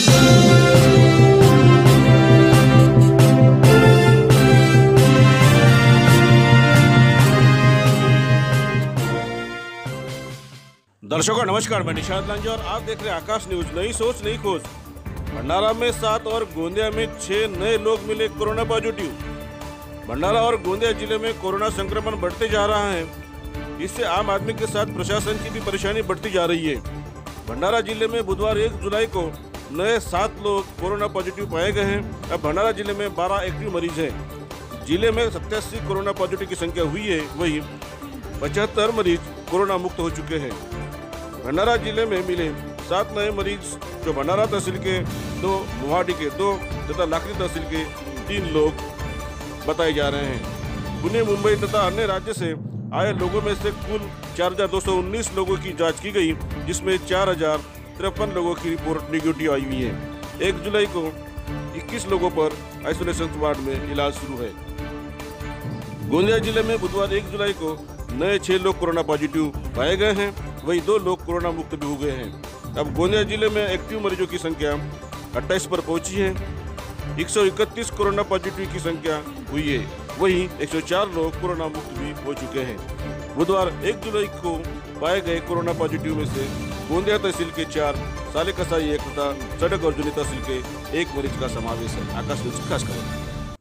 दर्शकों नमस्कार, मैं निशांत लांजे और आप देख रहे हैं आकाश न्यूज। नई सोच नई खोज। भंडारा में 7 और गोंदिया में 6 नए लोग मिले कोरोना पॉजिटिव। भंडारा और गोंदिया जिले में कोरोना संक्रमण बढ़ते जा रहा है। इससे आम आदमी के साथ प्रशासन की भी परेशानी बढ़ती जा रही है। भंडारा जिले में बुधवार 1 जुलाई को नए 7 लोग कोरोना पॉजिटिव पाए गए हैं। अब भंडारा जिले में 12 एक्टिव मरीज हैं। जिले में 87 कोरोना पॉजिटिव की संख्या हुई है, वहीं 75 मरीज कोरोना मुक्त हो चुके हैं। भंडारा जिले में मिले 7 नए मरीज जो भंडारा तहसील के 2, मोहाडी के 2 तथा लाखनी तहसील के 3 लोग बताए जा रहे हैं। पुणे, मुंबई तथा अन्य राज्य से आए लोगों में से कुल 4219 लोगों की जांच की गई, जिसमें 4053 लोगों की रिपोर्ट निगेटिव आई हुई है। 1 जुलाई को 21 लोगों पर आइसोलेशन वार्ड में इलाज शुरू है। गोंदिया जिले में बुधवार 1 जुलाई को नए 6 लोग कोरोना पॉजिटिव पाए गए हैं, वही 2 लोग कोरोना मुक्त भी हो गए हैं। अब गोंदिया जिले में एक्टिव मरीजों की संख्या 28 पर पहुंची है। 131 कोरोना पॉजिटिव की संख्या हुई है, वहीं 104 लोग कोरोना मुक्त भी हो चुके हैं। बुधवार 1 जुलाई को पाए गए कोरोना पॉजिटिव में से गोंदिया तहसील के 4, साले कसाई 1 तथा सड़क अर्जुनी तहसील के 1 मरीज का समावेश है। आकाश न्यूज की खास खबर।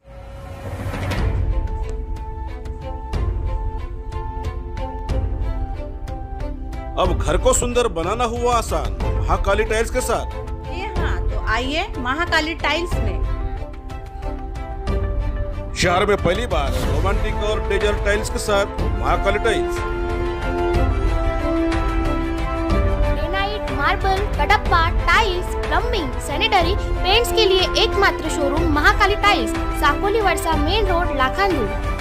अब घर को सुंदर बनाना हुआ आसान महाकाली टाइल्स के साथ। जी हाँ, तो आइए महाकाली टाइल्स में। शहर में पहली बार रोमांटिक और डेजर्ट टाइल्स के साथ Mahakali tiles. Granite, marble, Kadappa, tiles, plumbing, sanitary, paints के लिए एकमात्र showroom Mahakali tiles, Sakoli Varsha main road, Lakhandur.